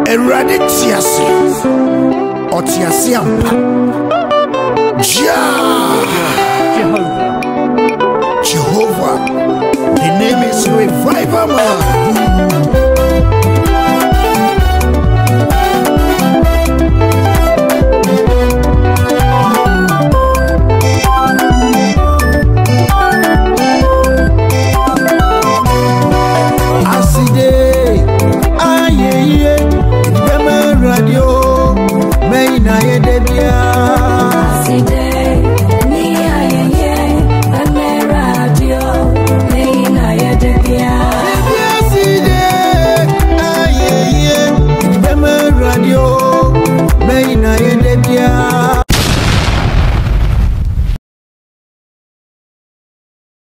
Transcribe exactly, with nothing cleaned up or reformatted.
Awurade tiase otiase ampa Jehovah Jehovah, the name is revival man.